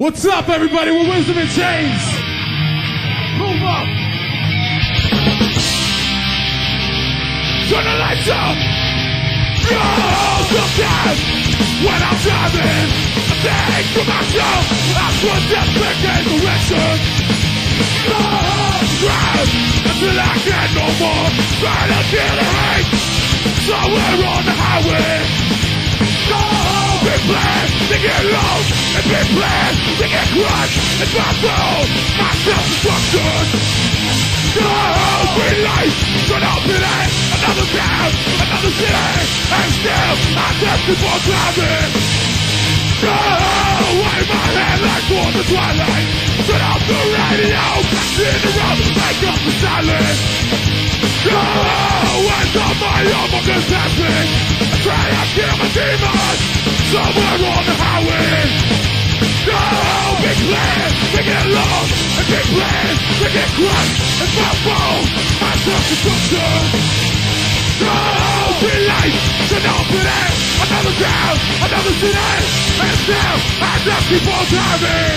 What's up, everybody? We're Wisdom in Chains. Move up. Turn the lights up. Oh, sometimes when I'm driving, I think to myself, I put that second direction. Drive until I can no more. Burn until the hate. Somewhere on the highway. Big plan to get lost, and big plan to get crushed, and my soul, my self-destruction. Green lights, turn off today, another town, another city, and still I'm destined for driving. Wave my hand like towards the twilight, turn off the radio, in the road, make up the silence. Where's all my homeworkers happening? I try to kill my demons somewhere on the highway. Big plan to get lost, and big plan to get crushed, and my phone, my self-destruction. Green lights, turn off today, another town, another city, and still I just keep on driving.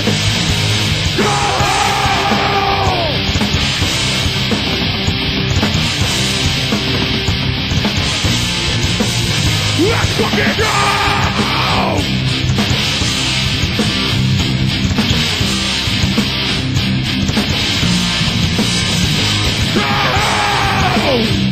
Let's fucking go! Go!